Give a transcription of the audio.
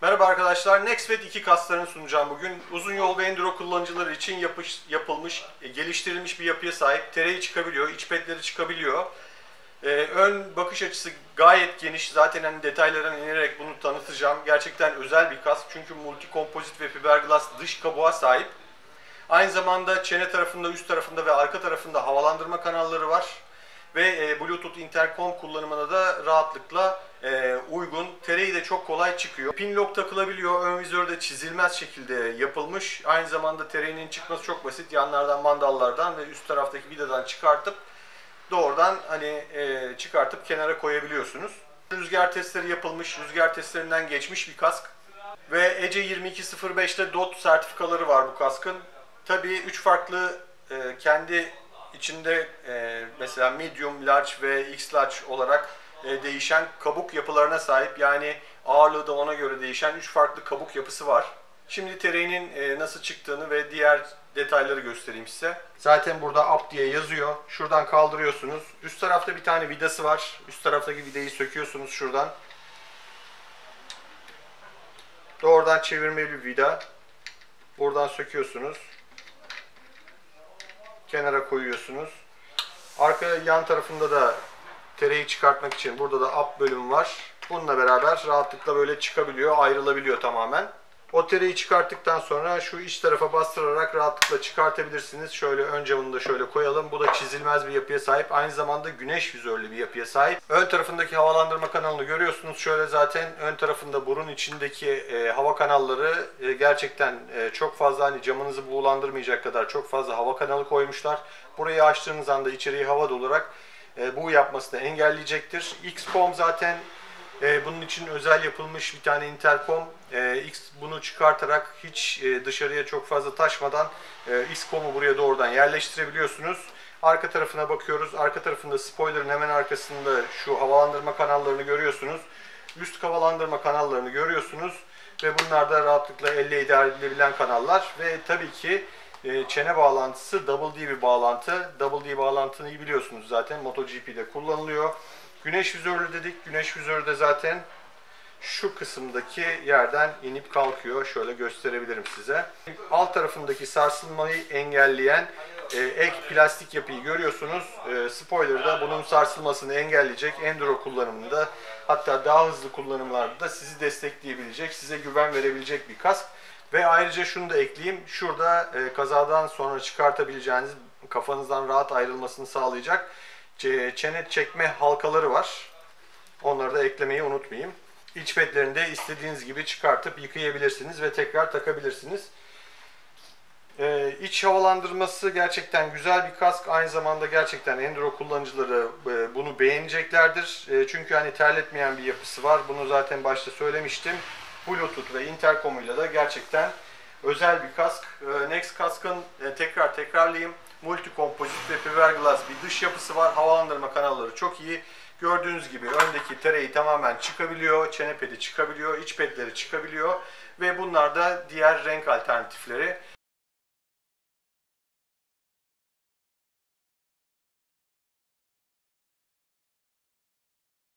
Merhaba arkadaşlar, Nexvet 2 kaslarını sunacağım bugün. Uzun yol ve enduro kullanıcıları için yapılmış, geliştirilmiş bir yapıya sahip. Tereyi çıkabiliyor, iç petleri çıkabiliyor. Ön bakış açısı gayet geniş. Zaten hani detaylara inerek bunu tanıtacağım. Gerçekten özel bir kask çünkü multi kompozit ve fiberglass dış kabuğa sahip. Aynı zamanda çene tarafında, üst tarafında ve arka tarafında havalandırma kanalları var. Ve Bluetooth intercom kullanımına da rahatlıkla uygun. Tereyi de çok kolay çıkıyor. Pin lock takılabiliyor. Ön vizörde çizilmez şekilde yapılmış. Aynı zamanda tereyinin çıkması çok basit. Yanlardan, mandallardan ve üst taraftaki vidadan çıkartıp doğrudan çıkartıp kenara koyabiliyorsunuz. Rüzgar testleri yapılmış. Rüzgar testlerinden geçmiş bir kask. Ve ECE 2205'te DOT sertifikaları var bu kaskın. Tabii 3 farklı kendi içinde mesela medium, large ve x large olarak değişen kabuk yapılarına sahip. Yani ağırlığı da ona göre değişen 3 farklı kabuk yapısı var. Şimdi tereyinin nasıl çıktığını ve diğer detayları göstereyim size. Zaten burada up diye yazıyor. Şuradan kaldırıyorsunuz. Üst tarafta bir tane vidası var. Üst taraftaki vidayı söküyorsunuz şuradan. Doğrudan çevirmeli bir vida. Buradan söküyorsunuz. Kenara koyuyorsunuz. Arka yan tarafında da tereyi çıkartmak için burada da up bölümü var. Bununla beraber rahatlıkla böyle çıkabiliyor, ayrılabiliyor tamamen. O tereyi çıkarttıktan sonra şu iç tarafa bastırarak rahatlıkla çıkartabilirsiniz. Şöyle ön camını da şöyle koyalım. Bu da çizilmez bir yapıya sahip. Aynı zamanda güneş vizörlü bir yapıya sahip. Ön tarafındaki havalandırma kanalını görüyorsunuz. Şöyle zaten ön tarafında burun içindeki hava kanalları gerçekten çok fazla, hani camınızı buğulandırmayacak kadar çok fazla hava kanalı koymuşlar. Burayı açtığınız anda içeriği hava dolarak bu yapmasını engelleyecektir. X-Pom zaten bunun için özel yapılmış bir tane intercom. Bunu çıkartarak hiç dışarıya çok fazla taşmadan X-Com'u buraya doğrudan yerleştirebiliyorsunuz. Arka tarafına bakıyoruz. Arka tarafında spoiler'ın hemen arkasında şu havalandırma kanallarını görüyorsunuz. Üst havalandırma kanallarını görüyorsunuz. Ve bunlar da rahatlıkla elle idare edilebilen kanallar. Ve tabii ki çene bağlantısı Double D bir bağlantı. Double D bağlantını iyi biliyorsunuz zaten. MotoGP'de kullanılıyor. Güneş vizörlü dedik. Güneş vizörü de zaten şu kısımdaki yerden inip kalkıyor. Şöyle gösterebilirim size. Alt tarafındaki sarsılmayı engelleyen ek plastik yapıyı görüyorsunuz. Spoiler da bunun sarsılmasını engelleyecek. Enduro kullanımında, hatta daha hızlı kullanımlarda da sizi destekleyebilecek, size güven verebilecek bir kask. Ve ayrıca şunu da ekleyeyim. Şurada kazadan sonra çıkartabileceğiniz, kafanızdan rahat ayrılmasını sağlayacak çene çekme halkaları var. Onları da eklemeyi unutmayayım. İç petlerini de istediğiniz gibi çıkartıp yıkayabilirsiniz ve tekrar takabilirsiniz. İç havalandırması gerçekten güzel bir kask. Aynı zamanda gerçekten enduro kullanıcıları bunu beğeneceklerdir. Çünkü hani terletmeyen bir yapısı var. Bunu zaten başta söylemiştim. Bluetooth ve intercom'uyla da gerçekten özel bir kask. Next kaskın tekrarlayayım. Multi kompozit ve fiberglass bir dış yapısı var. Havalandırma kanalları çok iyi. Gördüğünüz gibi öndeki tereyi tamamen çıkabiliyor. Çene pedi çıkabiliyor. İç pedleri çıkabiliyor. Ve bunlar da diğer renk alternatifleri.